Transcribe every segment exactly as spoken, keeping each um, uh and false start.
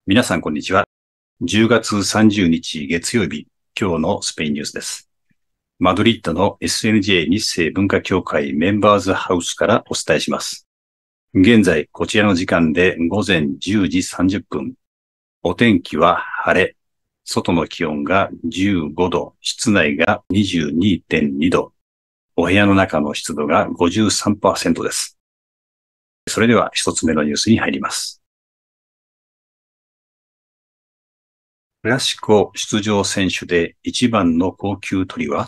皆さん、こんにちは。じゅうがつさんじゅうにち月曜日、今日のスペインニュースです。マドリッドの エスエヌジェー 日清文化協会メンバーズハウスからお伝えします。現在、こちらの時間で午前じゅうじさんじゅっぷん。お天気は晴れ。外の気温がじゅうごど、室内が にじゅうにてんにど。お部屋の中の湿度が ごじゅうさんパーセント です。それでは一つ目のニュースに入ります。クラシコ出場選手で一番の高級鳥は？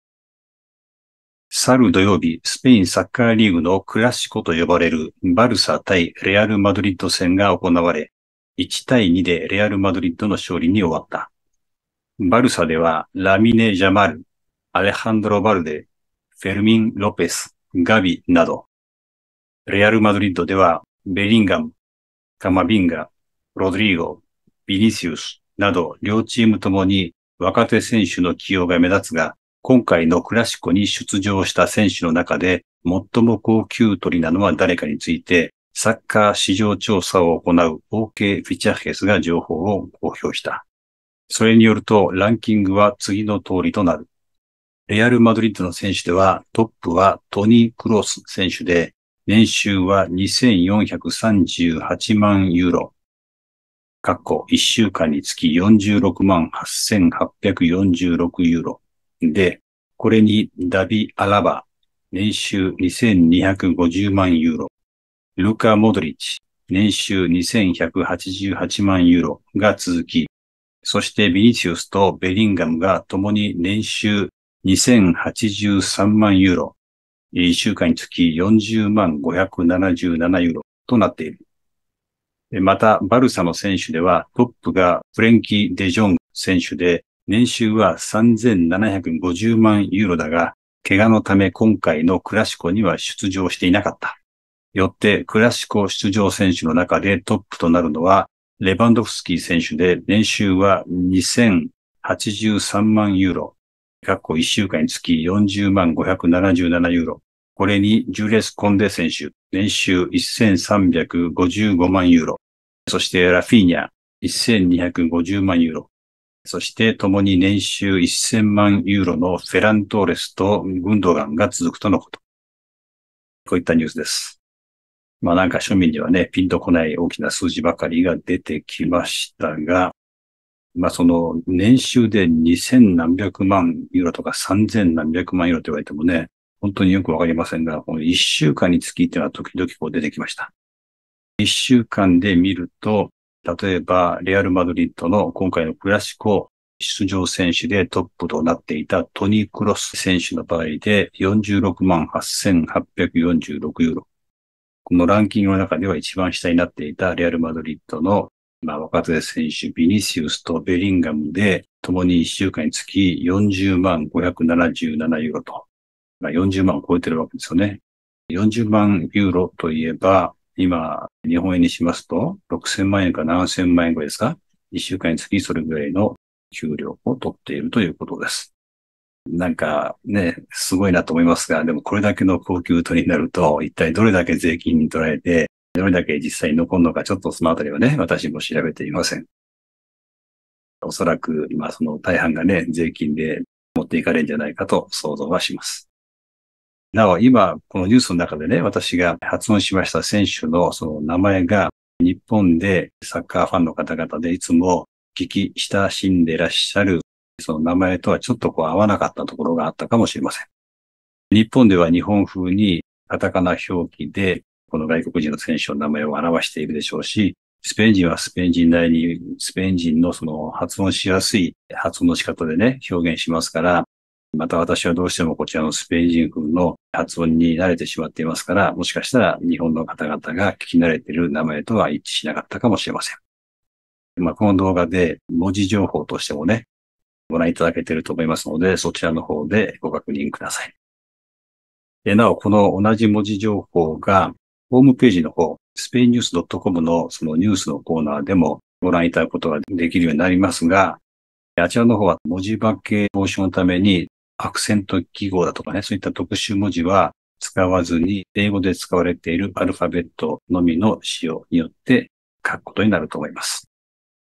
去る土曜日、スペインサッカーリーグのクラシコと呼ばれるバルサ対レアル・マドリッド戦が行われ、いちたいにでレアル・マドリッドの勝利に終わった。バルサではラミネ・ジャマル、アレハンドロ・バルデ、フェルミン・ロペス、ガビなど、レアル・マドリッドではベリンガム、カマビンガ、ロドリーゴ、ビニシウスなど両チームともに若手選手の起用が目立つが、今回のクラシコに出場した選手の中で最も高級鳥なのは誰かについて、サッカー市場調査を行う オーケー フィチャーヘスが情報を公表した。それによるとランキングは次の通りとなる。レアル・マドリッドの選手ではトップはトニー・クロス選手で、年収はにせんよんひゃくさんじゅうはちまんユーロ。過去いっしゅうかんにつきよんじゅうろくまんはっせんはっぴゃくよんじゅうろくユーロ。で、これにダビ・アラバ、年収にせんにひゃくごじゅうまんユーロ。ルカ・モドリッチ、年収にせんひゃくはちじゅうはちまんユーロが続き、そしてビニシウスとベリンガムが共に年収にせんはちじゅうさんまんユーロ。いっしゅうかんにつきよんじゅうまんごひゃくななじゅうななユーロとなっている。また、バルサの選手ではトップがフレンキー・デジョング選手で、年収はさんぜんななひゃくごじゅうまんユーロだが、怪我のため今回のクラシコには出場していなかった。よって、クラシコ出場選手の中でトップとなるのは、レバンドフスキー選手で、年収はにせんはちじゅうさんまんユーロ。過去いっしゅうかんにつきよんじゅうまんごひゃくななじゅうななユーロ。これにジュレス・コンデ選手、年収せんさんびゃくごじゅうごまんユーロ。そしてラフィーニャ、せんにひゃくごじゅうまんユーロ。そして共に年収せんまんユーロのフェラントーレスとグンドガンが続くとのこと。こういったニュースです。まあなんか庶民にはね、ピンとこない大きな数字ばかりが出てきましたが、まあその年収でにせんなんびゃくまんユーロとかさんぜんなんびゃくまんユーロと言われてもね、本当によくわかりませんが、このいっしゅうかんにつきっていうのは時々こう出てきました。いっしゅうかんで見ると、例えばレアル・マドリッドの今回のクラシコ出場選手でトップとなっていたトニー・クロス選手の場合でよんじゅうろくまんはっせんはっぴゃくよんじゅうろくユーロ。このランキングの中では一番下になっていたレアル・マドリッドのまあ、若手選手、ビニシウスとベリンガムで、共にいっしゅうかんにつきよんじゅうまんごひゃくななじゅうななユーロと、まあ、よんじゅうまんを超えてるわけですよね。よんじゅうまんユーロといえば、今、日本円にしますと、ろくせんまんえんかななせんまんえんぐらいですか？ いっ 週間につきそれぐらいの給料を取っているということです。なんかね、すごいなと思いますが、でもこれだけの高級取りになると、一体どれだけ税金に取られて、どれだけ実際に残るのか、ちょっとそのあたりはね、私も調べていません。おそらく今その大半がね、税金で持っていかれるんじゃないかと想像はします。なお、今、このニュースの中でね、私が発音しました選手のその名前が、日本でサッカーファンの方々でいつも聞き親しんでいらっしゃる、その名前とはちょっとこう合わなかったところがあったかもしれません。日本では日本風にカタカナ表記で、この外国人の選手の名前を表しているでしょうし、スペイン人はスペイン人なりに、スペイン人のその発音しやすい発音の仕方でね、表現しますから、また私はどうしてもこちらのスペイン人風の発音に慣れてしまっていますから、もしかしたら日本の方々が聞き慣れている名前とは一致しなかったかもしれません。まあ、この動画で文字情報としてもね、ご覧いただけていると思いますので、そちらの方でご確認ください。でなお、この同じ文字情報が、ホームページの方、スペインニュース .com のそのニュースのコーナーでもご覧いただくことができるようになりますが、あちらの方は文字化け防止のためにアクセント記号だとかね、そういった特殊文字は使わずに、英語で使われているアルファベットのみの使用によって書くことになると思います。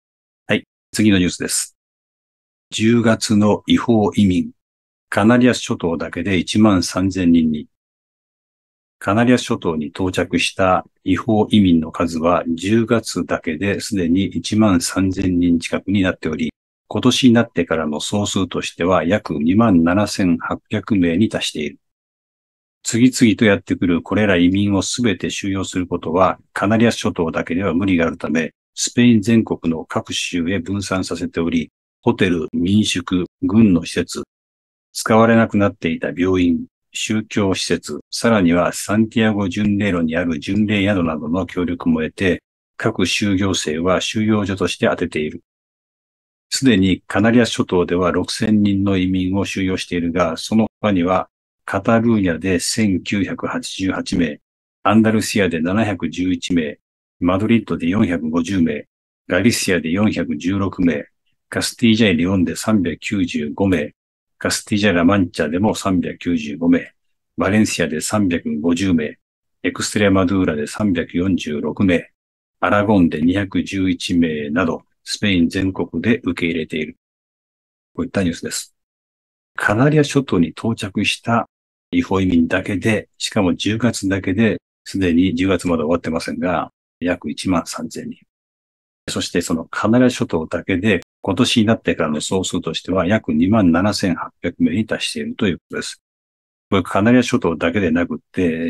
次のニュースです。じゅうがつの違法移民、カナリア諸島だけでいちまんさんぜんにんに。カナリア諸島に到着した違法移民の数はじゅうがつだけですでにいちまんさんぜんにん近くになっており、今年になってからの総数としては約にまんななせんはっぴゃくめいに達している。次々とやってくるこれら移民をすべて収容することはカナリア諸島だけでは無理があるため、スペイン全国の各州へ分散させており、ホテル、民宿、軍の施設、使われなくなっていた病院、宗教施設、さらにはサンティアゴ巡礼路にある巡礼宿などの協力も得て、各州行政は収容所として充てている。すでにカナリア諸島ではろくせんにんの移民を収容しているが、その他にはカタルーニャでせんきゅうひゃくはちじゅうはちめい、アンダルシアでななひゃくじゅういちめい、マドリッドでよんひゃくごじゅうめい、ガリシアでよんひゃくじゅうろくめい、カスティージャイ・レオンでさんびゃくきゅうじゅうごめい、カスティージャ・ラマンチャでもさんびゃくきゅうじゅうごめい、バレンシアでさんびゃくごじゅうめい、エクステレマドゥーラでさんびゃくよんじゅうろくめい、アラゴンでにひゃくじゅういちめいなど、スペイン全国で受け入れている。こういったニュースです。カナリア諸島に到着した違法移民だけで、しかもじゅうがつだけで、すでにじゅうがつまで終わってませんが、約いちまんさんぜんにん。そしてそのカナリア諸島だけで、今年になってからの総数としては約にまんななせんはっぴゃくめいに達しているということです。これカナリア諸島だけでなくって、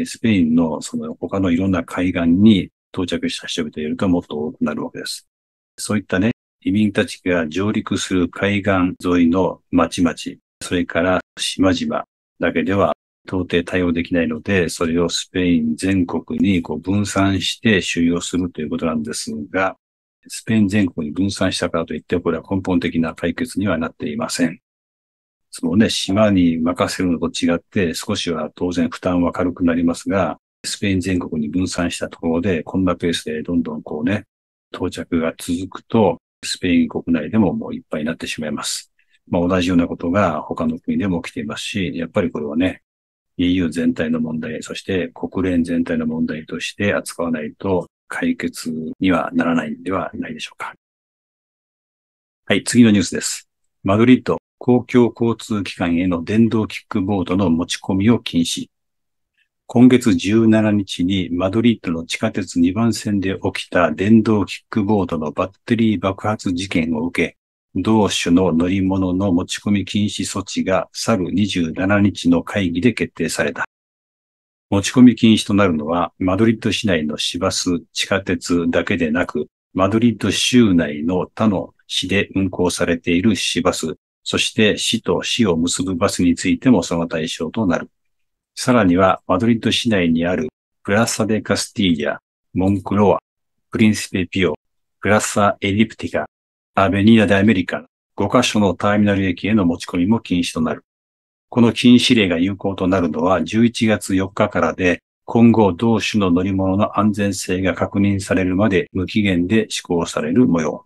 スペインのその他のいろんな海岸に到着した人々がいるともっと多くなるわけです。そういったね、移民たちが上陸する海岸沿いの町々、それから島々だけでは到底対応できないので、それをスペイン全国にこう分散して収容するということなんですが、スペイン全国に分散したからといって、これは根本的な解決にはなっていません。そのね、島に任せるのと違って、少しは当然負担は軽くなりますが、スペイン全国に分散したところで、こんなペースでどんどんこうね、到着が続くと、スペイン国内でももういっぱいになってしまいます。まあ同じようなことが他の国でも起きていますし、やっぱりこれはね、イーユー 全体の問題、そして国連全体の問題として扱わないと解決にはならないんではないでしょうか。はい、次のニュースです。マドリッド公共交通機関への電動キックボードの持ち込みを禁止。今月じゅうしちにちにマドリッドの地下鉄にばん線で起きた電動キックボードのバッテリー爆発事件を受け、同種の乗り物の持ち込み禁止措置が去るにじゅうしちにちの会議で決定された。持ち込み禁止となるのは、マドリッド市内の市バス、地下鉄だけでなく、マドリッド州内の他の市で運行されている市バス、そして市と市を結ぶバスについてもその対象となる。さらには、マドリッド市内にあるプラサデカスティーリャ、モンクロア、プリンシペピオ、プラサエリプティカ、アベニーダ・デ・アメリカ、ごカ所のターミナル駅への持ち込みも禁止となる。この禁止令が有効となるのはじゅういちがつよっかからで、今後同種の乗り物の安全性が確認されるまで無期限で施行される模様。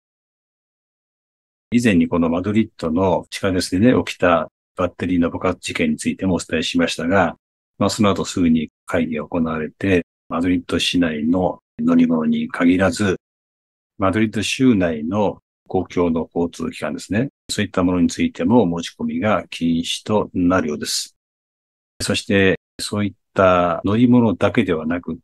以前にこのマドリッドの地下鉄でね、起きたバッテリーの爆発事件についてもお伝えしましたが、まあ、その後すぐに会議が行われて、マドリッド市内の乗り物に限らず、マドリッド州内の公共の交通機関ですね。そういったものについても持ち込みが禁止となるようです。そして、そういった乗り物だけではなくって、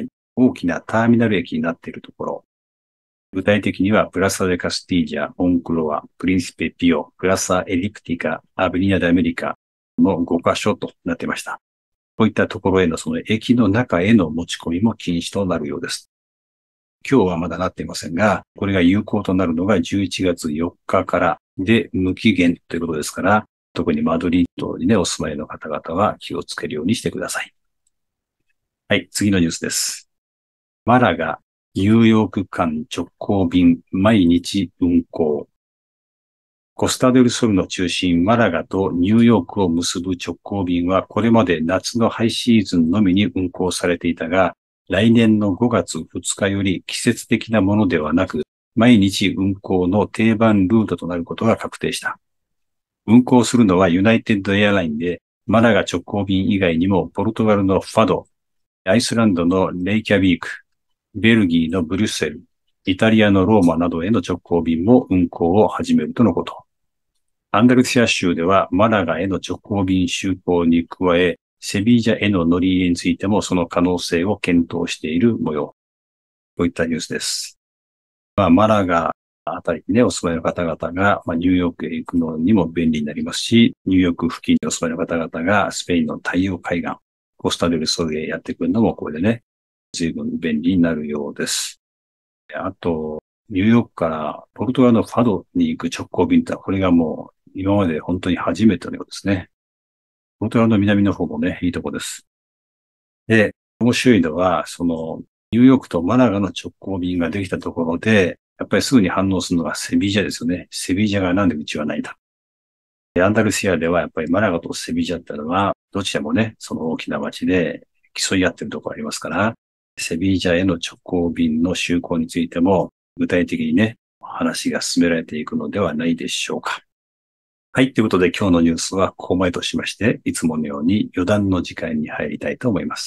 大きなターミナル駅になっているところ。具体的には、プラサデカスティージャ、モンクロア、プリンシペピオ、プラサエリプティカ、アベニア・デ・アメリカのごカ所となっていました。こういったところへのその駅の中への持ち込みも禁止となるようです。今日はまだなっていませんが、これが有効となるのがじゅういちがつよっかからで無期限ということですから、特にマドリードにね、お住まいの方々は気をつけるようにしてください。はい、次のニュースです。マラガ、ニューヨーク間直行便毎日運行。コスタデルソルの中心マラガとニューヨークを結ぶ直行便はこれまで夏のハイシーズンのみに運行されていたが、来年のごがつふつかより季節的なものではなく、毎日運行の定番ルートとなることが確定した。運行するのはユナイテッドエアラインで、マラガ直行便以外にもポルトガルのファド、アイスランドのレイキャビーク、ベルギーのブリュッセル、 イタリアのローマなどへの直行便も運航を始めるとのこと。アンダルシア州ではマラガへの直行便就航に加え、セビージャへの乗り入れについてもその可能性を検討している模様。こういったニュースです。まあ、マラガあたりにね、お住まいの方々が、まあ、ニューヨークへ行くのにも便利になりますし、ニューヨーク付近にお住まいの方々がスペインの太陽海岸、コスタデルソルへやってくるのもこれでね、随分便利になるようです。あと、ニューヨークからポルトガルのファドに行く直行便ってこれがもう今まで本当に初めてのようですね。ポルトガルの南の方もね、いいとこです。で、面白いのは、その、ニューヨークとマラガの直行便ができたところで、やっぱりすぐに反応するのがセビージャですよね。セビージャがなんでうちはないんだ。アンダルシアではやっぱりマラガとセビージャってのは、どちらもね、その大きな街で競い合ってるところありますから、セビージャへの直行便の就航についても、具体的にね、話が進められていくのではないでしょうか。はい。ということで今日のニュースはここまでとしまして、いつものように余談の時間に入りたいと思います。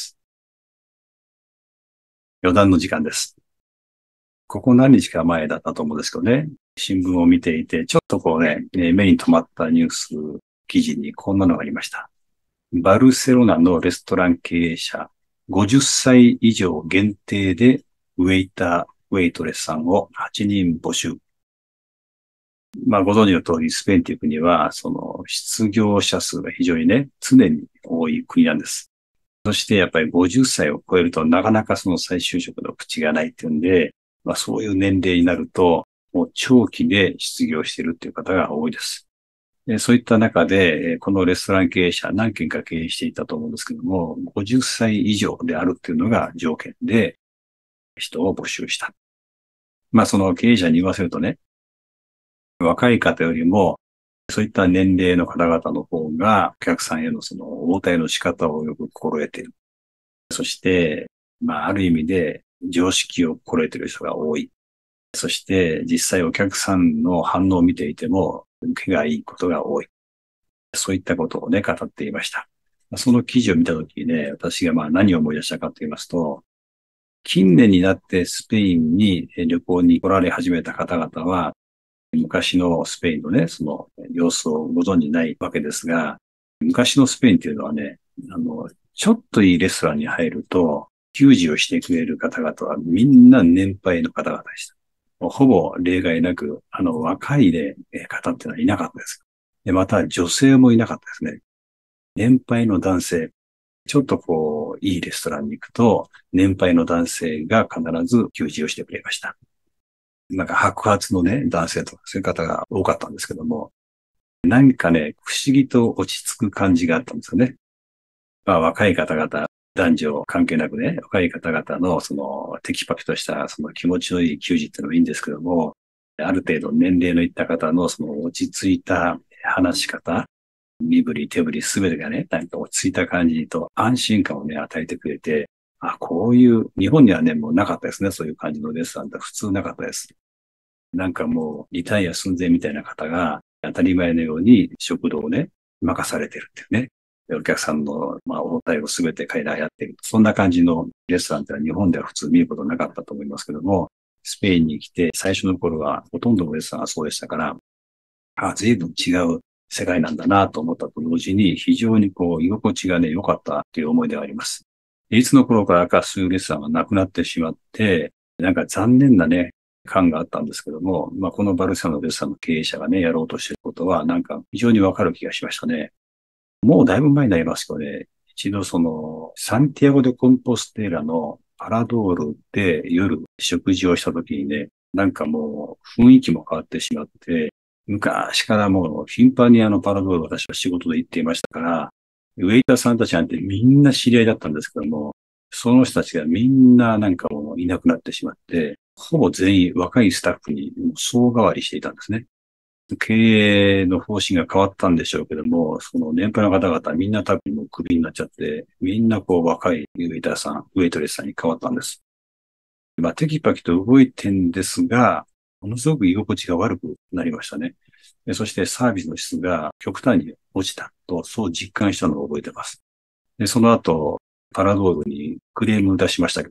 余談の時間です。ここ何日か前だったと思うんですけどね、新聞を見ていて、ちょっとこうね、目に留まったニュース記事にこんなのがありました。バルセロナのレストラン経営者、ごじゅっさい以上限定でウェイター、ウェイトレスさんをはちにん募集。まあご存知の通り、スペインという国は、その失業者数が非常にね、常に多い国なんです。そしてやっぱりごじゅっさいを超えるとなかなかその再就職の口がないっていうんで、まあそういう年齢になると、もう長期で失業しているっていう方が多いです。でそういった中で、このレストラン経営者何件か経営していたと思うんですけども、ごじゅっさい以上であるっていうのが条件で人を募集した。まあその経営者に言わせるとね、若い方よりもそういった年齢の方々の方がお客さんへのその応対の仕方をよく心得ている。そして、まあある意味で常識を心得ている人が多い。そして実際お客さんの反応を見ていても受けがいいことが多い。そういったことをね、語っていました。その記事を見たときにね、私がまあ何を思い出したかと言いますと、近年になってスペインに旅行に来られ始めた方々は、昔のスペインのね、その様子をご存じないわけですが、昔のスペインっていうのはね、あの、ちょっといいレストランに入ると、給仕をしてくれる方々はみんな年配の方々でした。ほぼ例外なく、あの、若いね、方っていうのはいなかったです。で、また女性もいなかったですね。年配の男性。ちょっとこう、いいレストランに行くと、年配の男性が必ず給仕をしてくれました。なんか白髪のね、男性とかそういう方が多かったんですけども、何かね、不思議と落ち着く感じがあったんですよね。まあ若い方々、男女関係なくね、若い方々のそのテキパキとしたその気持ちのいい給仕っていうのもいいんですけども、ある程度年齢のいった方のその落ち着いた話し方、身振り手振りすべてがね、なんか落ち着いた感じと安心感をね、与えてくれて、あ、こういう、日本にはね、もうなかったですね。そういう感じのレストランって普通なかったです。なんかもうリタイア寸前みたいな方が当たり前のように食堂をね、任されてるっていうね。お客さんの、まあ、応対をすべて彼らやっている。そんな感じのレストランって日本では普通見ることなかったと思いますけども、スペインに来て最初の頃はほとんどのレストランがそうでしたから、あ、随分違う世界なんだなと思ったと同時に、非常にこう、居心地がね、良かったという思い出があります。いつの頃からかそういうレストランがなくなってしまって、なんか残念なね、感があったんですけども、まあ、このバルセロナのレストランの経営者がね、やろうとしていることは、なんか非常にわかる気がしましたね。もうだいぶ前になりますけどね、一度その、サンティアゴ・でコンポステーラのパラドールで夜食事をした時にね、なんかもう雰囲気も変わってしまって、昔からもう頻繁にあのパラドール私は仕事で行っていましたから、ウェイターさんたちなんてみんな知り合いだったんですけども、その人たちがみんななんかもういなくなってしまって、ほぼ全員若いスタッフに総代わりしていたんですね。経営の方針が変わったんでしょうけども、その年配の方々みんな多分もうクビになっちゃって、みんなこう若いウェイターさん、ウェイトレスさんに変わったんです。まあテキパキと動いてんですが、ものすごく居心地が悪くなりましたね。そしてサービスの質が極端に落ちたと、そう実感したのを覚えてます。で、その後、パラドールにクレーム出しましたけどね。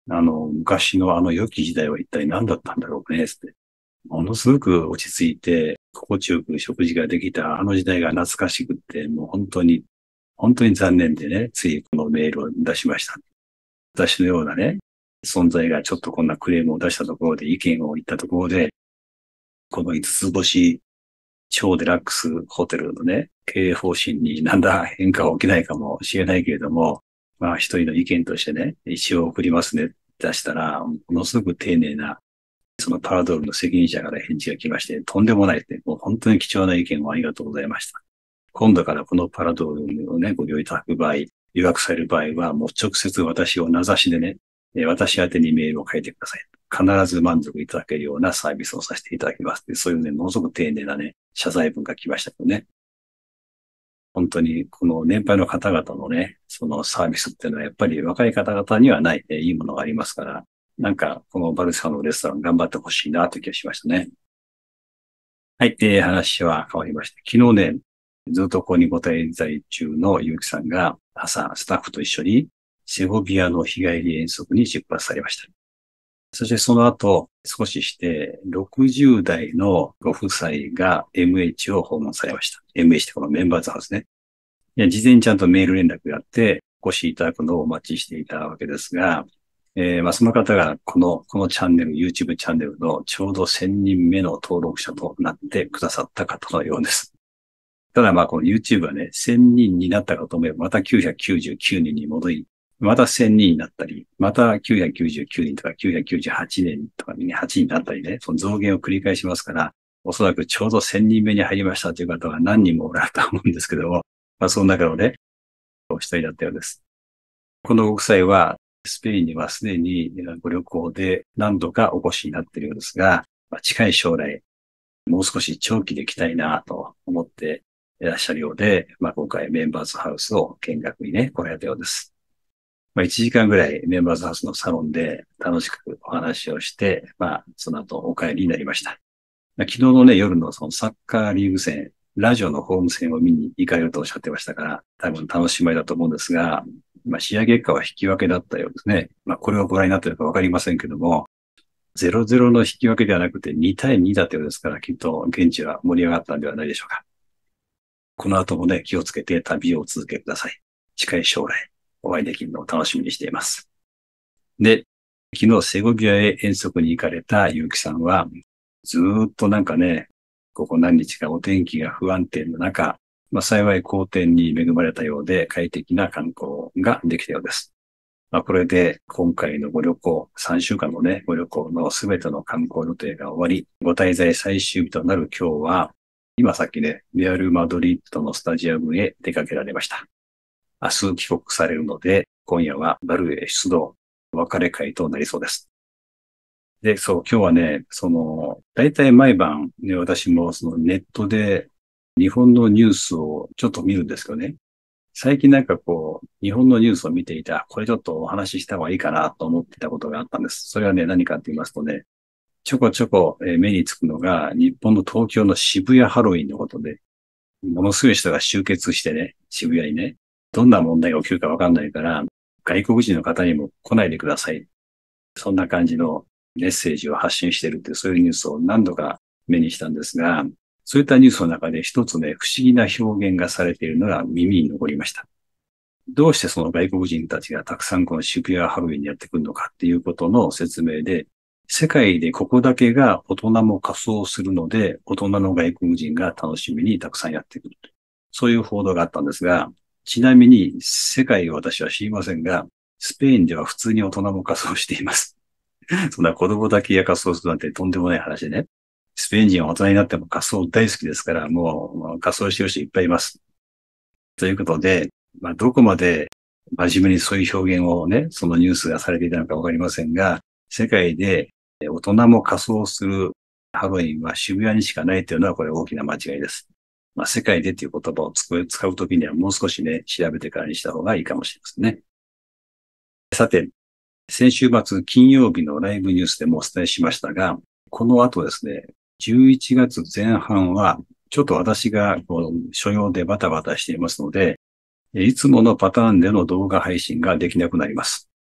あの、昔のあの良き時代は一体何だったんだろうね、って。ものすごく落ち着いて、心地よく食事ができたあの時代が懐かしくって、もう本当に、本当に残念でね、ついこのメールを出しました。私のようなね、存在がちょっとこんなクレームを出したところで、意見を言ったところで、この五つ星超デラックスホテルのね、経営方針に何ら変化は起きないかもしれないけれども、まあ一人の意見としてね、一応送りますね、出したら、ものすごく丁寧な、そのパラドールの責任者から返事が来まして、とんでもないって、もう本当に貴重な意見をありがとうございました。今度からこのパラドールをね、ご利用いただく場合、予約される場合は、もう直接私を名指しでね、私宛てにメールを書いてください。必ず満足いただけるようなサービスをさせていただきます。そういうね、ものすごく丁寧なね、謝罪文が来ましたけどね。本当にこの年配の方々のね、そのサービスっていうのはやっぱり若い方々にはない、ね、いいものがありますから、なんかこのバルサのレストラン頑張ってほしいなという気がしましたね。はい、えー、話は変わりまして、昨日ね、ずっとここにご滞在中のゆうきさんが朝スタッフと一緒にセゴビアの日帰り遠足に出発されました。そしてその後、少しして、ろくじゅう代のご夫妻が エムエイチ を訪問されました。エムエイチ ってこのメンバーズハウスね。いや、事前にちゃんとメール連絡があって、お越しいただくのをお待ちしていたわけですが、えー、まあその方がこの、このチャンネル、YouTube チャンネルのちょうどせんにんめの登録者となってくださった方のようです。ただまあこの YouTube はね、せんにんになったかと思えば、またきゅうひゃくきゅうじゅうきゅうにんに戻り、またせんにんになったり、またきゅうひゃくきゅうじゅうきゅうにんとかきゅうひゃくきゅうじゅうはちねんとかにはちになったりね、その増減を繰り返しますから、おそらくちょうどせんにんめに入りましたという方は何人もおられると思うんですけども、まあその中のね、お一人だったようです。このご夫妻は、スペインにはすでにご旅行で何度かお越しになっているようですが、まあ、近い将来、もう少し長期で来たいなと思っていらっしゃるようで、まあ今回メンバーズハウスを見学にね、来られたようです。まあ、いちじかんぐらいメンバーズハウスのサロンで楽しくお話をして、まあ、その後お帰りになりました。まあ、昨日のね、夜のそのサッカーリーグ戦、ラジオのホーム戦を見に行かれるとおっしゃってましたから、多分楽しみだと思うんですが、まあ、試合結果は引き分けだったようですね。まあ、これをご覧になっているかわかりませんけども、ゼロゼロの引き分けではなくてに対にだったようですから、きっと現地は盛り上がったんではないでしょうか。この後もね、気をつけて旅をお続けください。近い将来、お会いできるのを楽しみにしています。で、昨日セゴビアへ遠足に行かれた結城さんは、ずーっとなんかね、ここ何日かお天気が不安定の中、まあ、幸い好天に恵まれたようで快適な観光ができたようです。まあ、これで今回のご旅行、さんしゅうかんのね、ご旅行のすべての観光予定が終わり、ご滞在最終日となる今日は、今さっきね、レアル・マドリッドのスタジアムへ出かけられました。明日帰国されるので、今夜はバルへ出動、お別れ会となりそうです。で、そう、今日はね、その、大体毎晩ね、私もそのネットで日本のニュースをちょっと見るんですけどね。最近なんかこう、日本のニュースを見ていた、これちょっとお話しした方がいいかなと思ってたことがあったんです。それはね、何かって言いますとね、ちょこちょこ目につくのが、日本の東京の渋谷ハロウィンのことで、ものすごい人が集結してね、渋谷にね、どんな問題が起きるかわかんないから、外国人の方にも来ないでください。そんな感じのメッセージを発信しているっていう、そういうニュースを何度か目にしたんですが、そういったニュースの中で一つね、不思議な表現がされているのが耳に残りました。どうしてその外国人たちがたくさんこの渋谷ハロウィンにやってくるのかっていうことの説明で、世界でここだけが大人も仮装するので、大人の外国人が楽しみにたくさんやってくる。そういう報道があったんですが、ちなみに世界を私は知りませんが、スペインでは普通に大人も仮装しています。そんな子供だけが仮装するなんてとんでもない話でね。スペイン人は大人になっても仮装大好きですから、もう仮装してる人いっぱいいます。ということで、まあ、どこまで真面目にそういう表現をね、そのニュースがされていたのかわかりませんが、世界で大人も仮装するハロウィンは渋谷にしかないというのはこれ大きな間違いです。まあ、世界でという言葉を使うときにはもう少しね、調べてからにした方がいいかもしれませんね。さて、先週末金曜日のライブニュースでもお伝えしましたが、この後ですね、じゅういちがつぜん半は、ちょっと私がこう所用でバタバタしていますので、いつものパターンでの動画配信ができなくなります。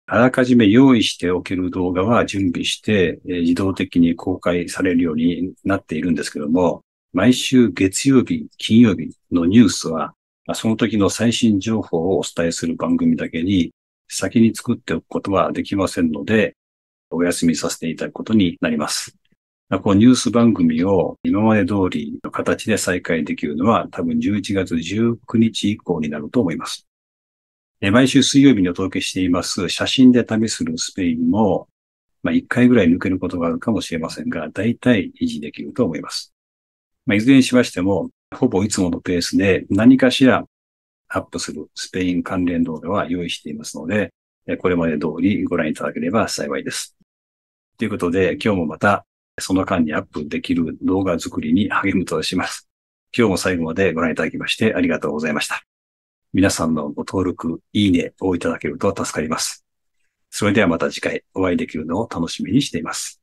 あらかじめ用意しておける動画は準備して、えー自動的に公開されるようになっているんですけども、毎週月曜日、金曜日のニュースは、まあその時の最新情報をお伝えする番組だけに、先に作っておくことはできませんので、お休みさせていただくことになります。まあこのニュース番組を今まで通りの形で再開できるのは多分じゅういちがつじゅうくにち以降になると思います。え毎週水曜日にお届けしています写真で旅するスペインも、まあ、いっかいぐらい抜けることがあるかもしれませんが、大体維持できると思います。まあ、いずれにしましても、ほぼいつものペースで何かしらアップするスペイン関連動画は用意していますので、これまで通りご覧いただければ幸いです。ということで、今日もまたその間にアップできる動画作りに励むとします。今日も最後までご覧いただきましてありがとうございました。皆さんのご登録、いいねをいただけると助かります。それではまた次回お会いできるのを楽しみにしています。